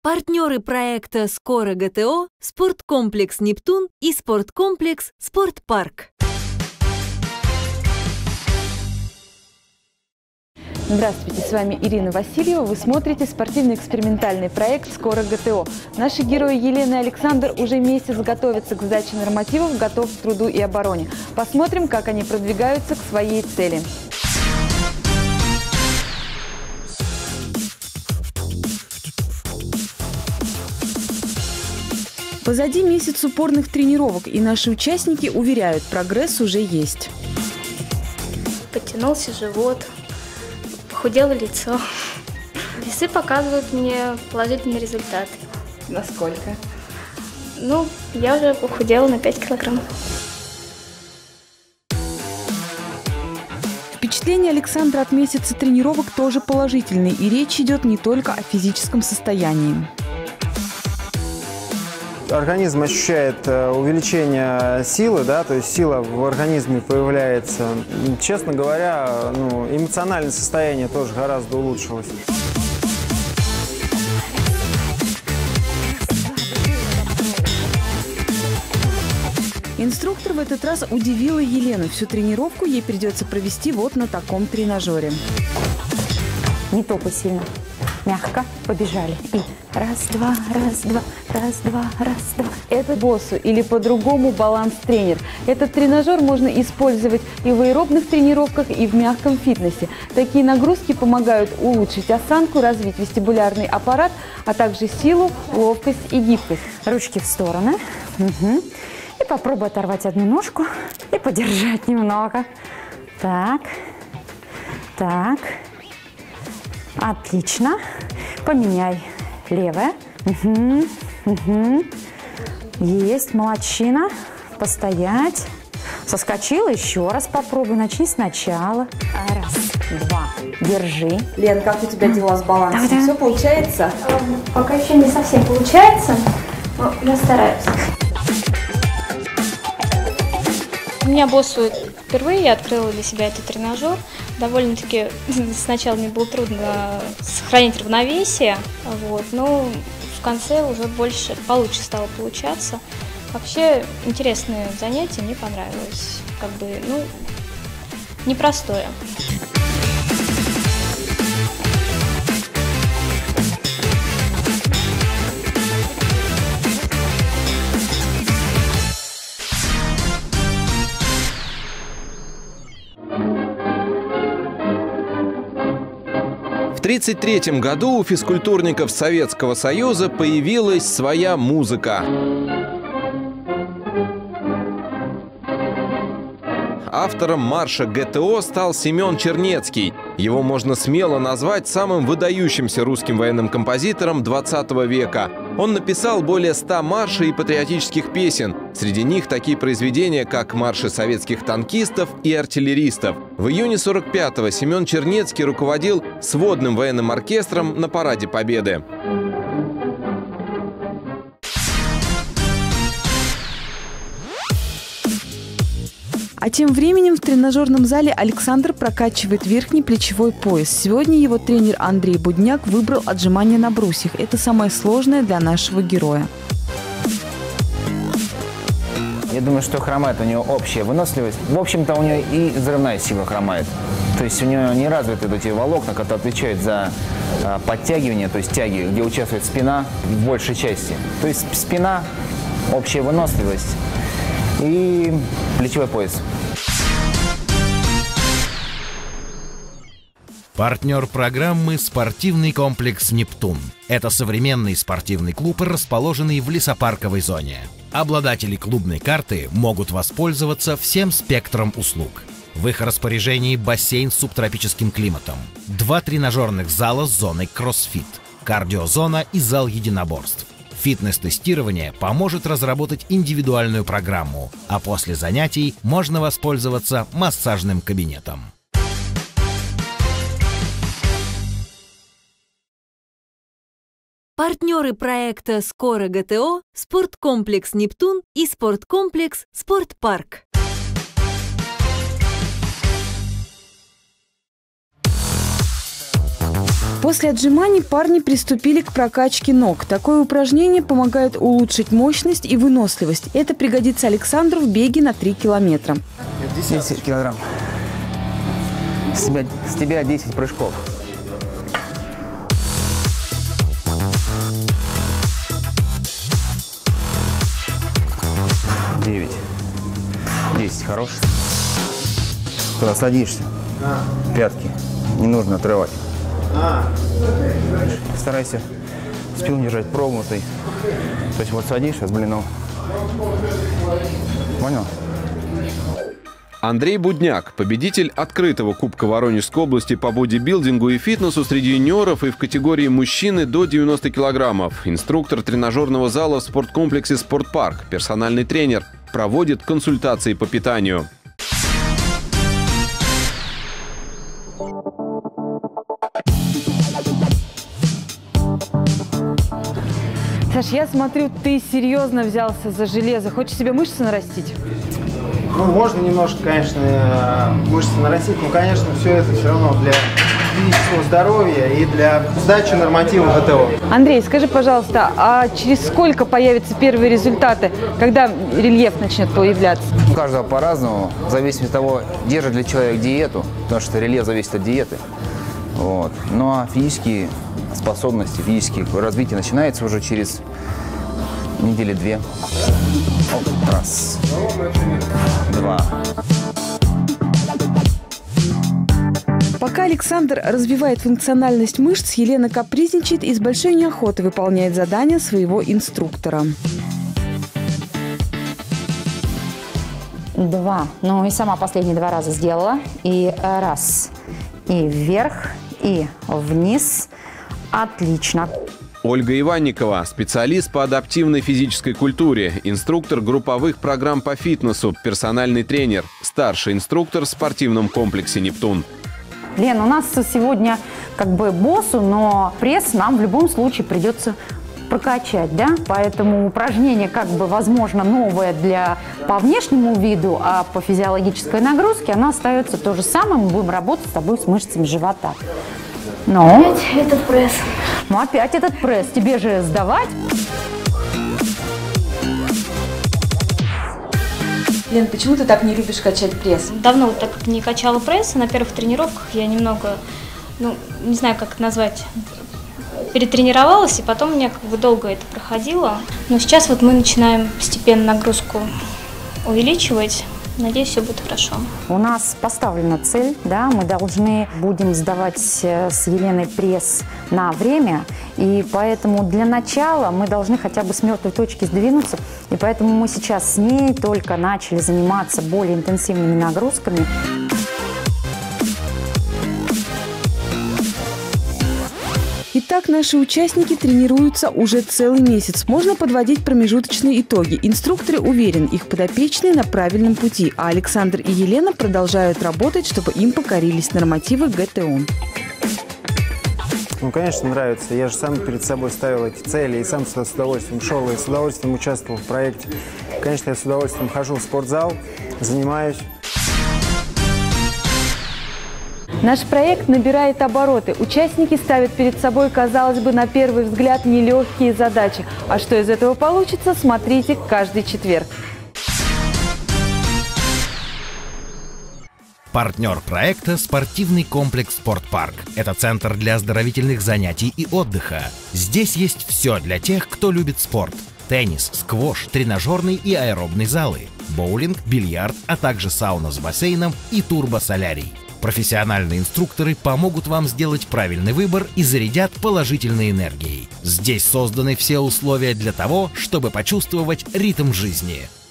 Партнеры проекта «Скоро ГТО» – спорткомплекс «Нептун» и спорткомплекс «Спортпарк». Здравствуйте, с вами Ирина Васильева. Вы смотрите спортивно-экспериментальный проект «Скоро ГТО». Наши герои Елена и Александр уже месяц готовятся к сдаче нормативов «Готов к труду и обороне». Посмотрим, как они продвигаются к своей цели. Позади месяц упорных тренировок, и наши участники уверяют, прогресс уже есть. Подтянулся живот, похудело лицо. Весы показывают мне положительный результат. Насколько? Ну, я уже похудела на 5 килограмм. Впечатление Александра от месяца тренировок тоже положительные, и речь идет не только о физическом состоянии. Организм ощущает увеличение силы, да, то есть сила в организме появляется. Честно говоря, эмоциональное состояние тоже гораздо улучшилось. Инструктор в этот раз удивила Елену. Всю тренировку ей придется провести вот на таком тренажере. Не топай сильно. Мягко. Побежали. И раз-два, раз-два, раз-два, раз-два. Это боссу или по-другому баланс-тренер. Этот тренажер можно использовать и в аэробных тренировках, и в мягком фитнесе. Такие нагрузки помогают улучшить осанку, развить вестибулярный аппарат, а также силу, ловкость и гибкость. Ручки в стороны. Угу. И попробуй оторвать одну ножку и подержать немного. Так. Так. Отлично. Поменяй левое. Угу. Угу. Есть, молодчина. Постоять. Соскочила, еще раз попробуй. Начни сначала. Раз, два. Держи. Лен, как у тебя дела с балансом? Давай. Все получается? Пока еще не совсем получается, но я стараюсь. У меня боссу впервые я открыла для себя этот тренажер. Довольно-таки сначала мне было трудно сохранить равновесие, но в конце уже получше стало получаться. Вообще интересное занятие, мне понравилось. Непростое. В 1933 году у физкультурников Советского Союза появилась своя музыка. Автором марша ГТО стал Семен Чернецкий. Его можно смело назвать самым выдающимся русским военным композитором 20 века. Он написал более 100 маршей и патриотических песен. Среди них такие произведения, как марши советских танкистов и артиллеристов. В июне 1945-го Семен Чернецкий руководил сводным военным оркестром на Параде Победы. А тем временем в тренажерном зале Александр прокачивает верхний плечевой пояс. Сегодня его тренер Андрей Будняк выбрал отжимания на брусьях. Это самое сложное для нашего героя. Я думаю, что хромает у него общая выносливость. В общем-то, у него и взрывная сила хромает. То есть у него не развиты эти волокна, которые отвечают за подтягивание, то есть тяги, где участвует спина в большей части. То есть спина, общая выносливость и плечевой пояс. Партнер программы – спортивный комплекс «Нептун». Это современный спортивный клуб, расположенный в лесопарковой зоне. Обладатели клубной карты могут воспользоваться всем спектром услуг. В их распоряжении бассейн с субтропическим климатом, 2 тренажерных зала с зоной кроссфит, кардиозона и зал единоборств. Фитнес-тестирование поможет разработать индивидуальную программу, а после занятий можно воспользоваться массажным кабинетом. Партнеры проекта «Скоро ГТО» – спорткомплекс «Нептун» и спорткомплекс «Спортпарк». После отжиманий парни приступили к прокачке ног. Такое упражнение помогает улучшить мощность и выносливость. Это пригодится Александру в беге на 3 километра. 10 килограмм. С тебя 10 прыжков. 9. 10. Хорош. Когда садишься, пятки не нужно отрывать. Старайся спину держать прогнутой. То есть вот садишься с блином. Понял? Андрей Будняк, победитель открытого Кубка Воронежской области по бодибилдингу и фитнесу среди юниоров и в категории мужчины до 90 килограммов. Инструктор тренажерного зала в спорткомплексе «Спортпарк», персональный тренер, проводит консультации по питанию. Саш, я смотрю, ты серьезно взялся за железо. Хочешь себе мышцы нарастить? Ну, можно немножко, конечно, мышцы нарастить, но, конечно, все это все равно для физического здоровья и для сдачи нормативов ГТО. Андрей, скажи, пожалуйста, а через сколько появятся первые результаты, когда рельеф начнет появляться? У каждого по-разному, в зависимости от того, держит ли человек диету, потому что рельеф зависит от диеты. Вот. Ну а физические способности, физические развитие начинается уже через недели 2. Раз, 2. Пока Александр развивает функциональность мышц, Елена капризничает и с большой неохотой выполняет задания своего инструктора. 2. Ну и сама последние 2 раза сделала. И раз. И вверх, и вниз. Отлично. Ольга Иванникова, специалист по адаптивной физической культуре, инструктор групповых программ по фитнесу, персональный тренер, старший инструктор в спортивном комплексе «Нептун». Лен, у нас сегодня как бы боссу, но пресс нам в любом случае придется прокачать, да? Поэтому упражнение как бы, возможно, новое по внешнему виду, а по физиологической нагрузке оно остается то же самое. Мы будем работать с тобой с мышцами живота. Но... Опять этот пресс. Ну, опять этот пресс. Тебе же сдавать. Лен, почему ты так не любишь качать пресс? Давно так как не качала пресс, на первых тренировках я немного, не знаю, как это назвать, перетренировалась, и потом у меня как бы долго это проходило. Но сейчас вот мы начинаем постепенно нагрузку увеличивать. Надеюсь, все будет хорошо. У нас поставлена цель, да, мы будем сдавать с Еленой пресс на время, и поэтому для начала мы должны хотя бы с мертвой точки сдвинуться, и поэтому мы сейчас с ней только начали заниматься более интенсивными нагрузками. Итак, наши участники тренируются уже целый месяц. Можно подводить промежуточные итоги. Инструкторы уверены, их подопечные на правильном пути, а Александр и Елена продолжают работать, чтобы им покорились нормативы ГТО. Ну, конечно, нравится. Я же сам перед собой ставил эти цели и сам сюда с удовольствием шел, и с удовольствием участвовал в проекте. Конечно, я с удовольствием хожу в спортзал, занимаюсь. Наш проект набирает обороты. Участники ставят перед собой, казалось бы, на первый взгляд, нелегкие задачи. А что из этого получится, смотрите каждый четверг. Партнер проекта – спортивный комплекс «Спортпарк». Это центр для оздоровительных занятий и отдыха. Здесь есть все для тех, кто любит спорт. Теннис, сквош, тренажерный и аэробный залы, боулинг, бильярд, а также сауна с бассейном и турбосолярий. Профессиональные инструкторы помогут вам сделать правильный выбор и зарядят положительной энергией. Здесь созданы все условия для того, чтобы почувствовать ритм жизни.